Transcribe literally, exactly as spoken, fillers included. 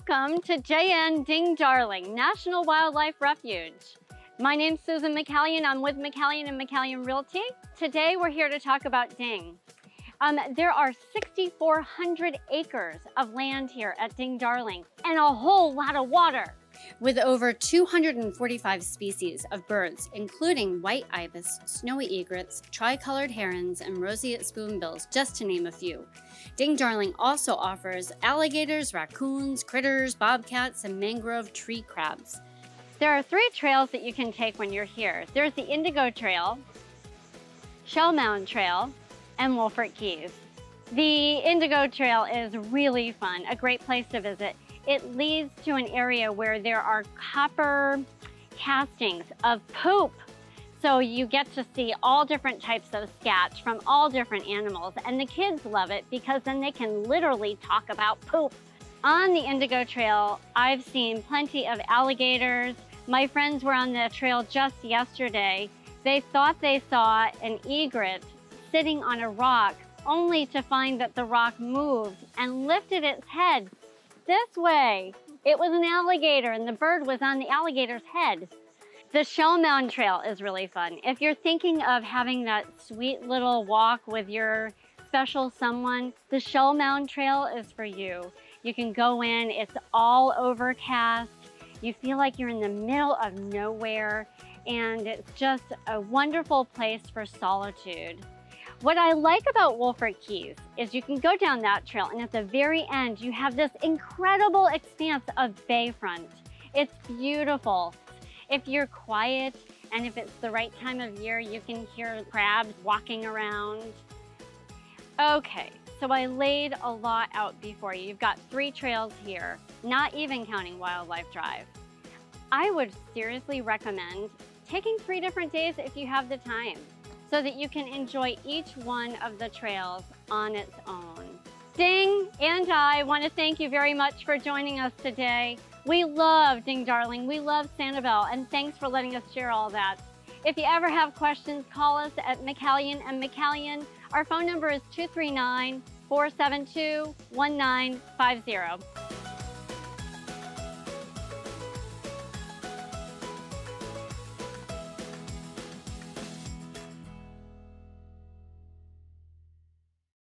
Welcome to J N Ding Darling National Wildlife Refuge. My name's Susan McCallion. I'm with McCallion and McCallion Realty. Today we're here to talk about Ding. Um, there are six thousand four hundred acres of land here at Ding Darling and a whole lot of water. With over two hundred forty-five species of birds, including white ibis, snowy egrets, tricolored herons, and roseate spoonbills, just to name a few. Ding Darling also offers alligators, raccoons, critters, bobcats, and mangrove tree crabs. There are three trails that you can take when you're here. There's the Indigo Trail, Shell Mound Trail, and Wulfert Keys. The Indigo Trail is really fun, a great place to visit. It leads to an area where there are copper castings of poop. So you get to see all different types of scat from all different animals, and the kids love it because then they can literally talk about poop. On the Indigo Trail, I've seen plenty of alligators. My friends were on the trail just yesterday. They thought they saw an egret sitting on a rock, only to find that the rock moved and lifted its head this way. It was an alligator and the bird was on the alligator's head. The Shell Mound Trail is really fun. If you're thinking of having that sweet little walk with your special someone, the Shell Mound Trail is for you. You can go in, it's all overcast. You feel like you're in the middle of nowhere, and it's just a wonderful place for solitude. What I like about Wulfert Keys is you can go down that trail, and at the very end, you have this incredible expanse of bayfront. It's beautiful. If you're quiet, and if it's the right time of year, you can hear crabs walking around. Okay, so I laid a lot out before you. You've got three trails here, not even counting Wildlife Drive. I would seriously recommend taking three different days if you have the time, so that you can enjoy each one of the trails on its own. Ding and I want to thank you very much for joining us today. We love Ding Darling, we love Sanibel, and thanks for letting us share all that. If you ever have questions, call us at McCallion and McCallion. Our phone number is two three nine, four seven two, one nine five zero.